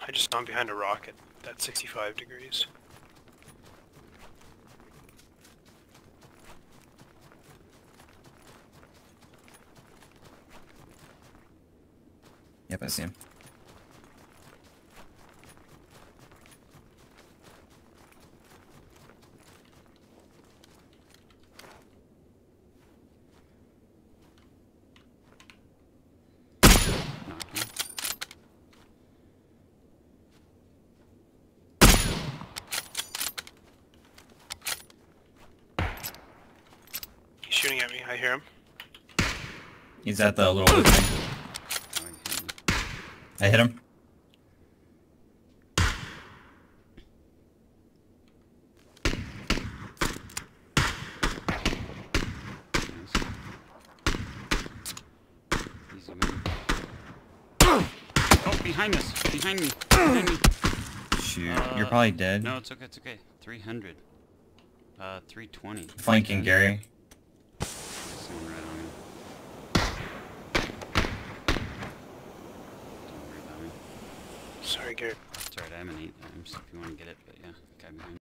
I just saw him behind a rock at 65 degrees. Yep, I see him. He's shooting at me. I hear him. He's at the little wood thing. I hit him. Oh, behind us! Behind me! Behind me! Shoot, you're probably dead. No, it's okay, it's okay. 300. 320. Flanking Gary. Someone right on me. Don't worry about me. Sorry, Garrett. It's alright, I haven't 8 times if you want to get it, but yeah, guy behind me.